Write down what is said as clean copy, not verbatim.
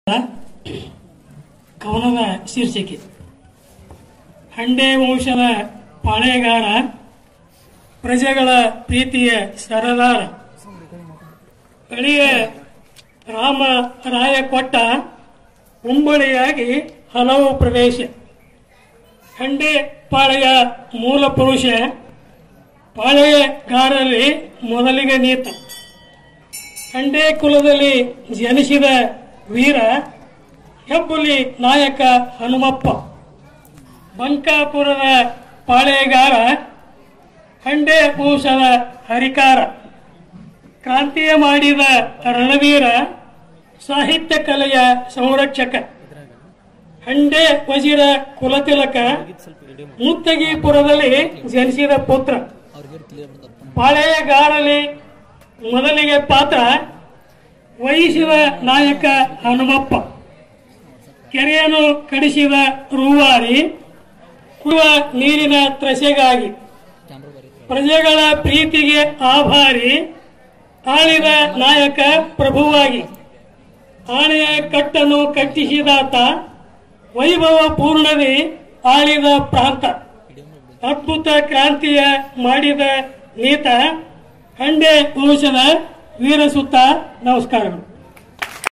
ಕವನದ ಶೀರ್ಷಿಕೆ ಹಂಡೆ ವಂಶದ ಪಾಳೆಗಾರ, ಪ್ರಜೆಗಳ ಪ್ರೀತಿಯ ಸರದಾರ, ಅಳಿಯ ರಾಮರಾಯ ಕೊಟ್ಟ ಉಂಬಳಿಯಾಗಿ ಹಲವು ಪ್ರವೇಶ. ಹಂಡೆ ಪಾಳೆಯ ಮೂಲ ಪುರುಷ, ಪಾಳೆಗಾರರಲ್ಲಿ ಮೊದಲಿಗೆ ನೀತ. ಹಂಡೆ ಕುಲದಲ್ಲಿ ಜನಿಸಿದ ವೀರ, ಹೆಬ್ಬುಲಿ ನಾಯಕ ಹನುಮಪ್ಪ. ಬಂಕಾಪುರದ ಪಾಳೆಗಾರ, ಹಂಡೆ ವಂಶದ ಹರಿಕಾರ. ಕ್ರಾಂತಿಯ ಮಾಡಿದ ರಣವೀರ, ಸಾಹಿತ್ಯ ಕಲೆಯ ಸಂರಕ್ಷಕ. ಹಂಡೆ ವಜಿರ ಕುಲತಿಲಕ, ಮುತ್ತಗಿಪುರದಲ್ಲಿ ಜನಿಸಿದ ಪುತ್ರ. ಪಾಳೆಗಾರಲಿ ಮೊದಲಿಗೆ ಪಾತ್ರ ವಹಿಸಿದ ನಾಯಕ ಹನುಮಪ್ಪ. ಕೆರೆಯನ್ನು ಕಡಿಸಿದ ರೂವಾರಿ, ಕುಡಿಯುವ ನೀರಿನ ತ್ರಸೆಗಾಗಿ. ಪ್ರಜೆಗಳ ಪ್ರೀತಿಗೆ ಆಭಾರಿ, ಆಳಿದ ನಾಯಕ ಪ್ರಭುವಾಗಿ. ಆನೆಯ ಕಟ್ಟನ್ನು ಕಟ್ಟಿಸಿದಾತ, ವೈಭವ ಪೂರ್ಣದಿ ಆಳಿದ ಪ್ರಾಂತ. ಅದ್ಭುತ ಕ್ರಾಂತಿಯ ಮಾಡಿದ ನೀತ, ಹಂಡೆ ವಂಶದ ವೀರಸುತ್ತ. ನಮಸ್ಕಾರಗಳು.